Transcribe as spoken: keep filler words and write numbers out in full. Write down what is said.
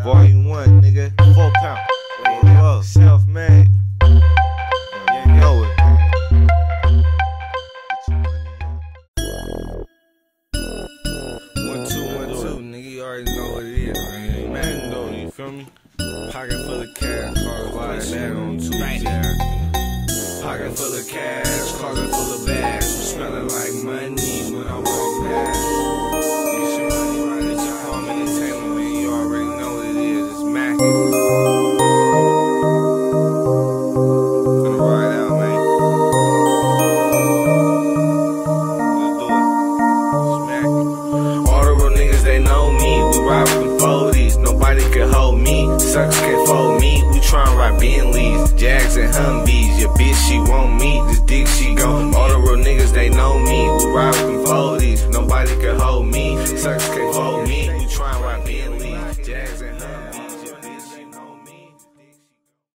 Volume one, nigga. Four pound. Whoa, self-made. You know it. One, two, one, two, nigga. You already know what it is, man. Ain't nothing though, you feel me? Pocket full of cash, closet full of bag on two jacks. Pocket full of cash, closet full of bags. Smelling like money when I walk past. Get your money right at your home entertainment, man. You already know what it is. It's Mackin'. Gonna ride out, man. Let's do it. It's Mackin'. All the real niggas, they know me. We ride with them forties. Nobody can hold me. Suckers can't fold me. We tryna ride Bentleys, Jags and Humvees. Your bitch, she want me. This dick, she gon'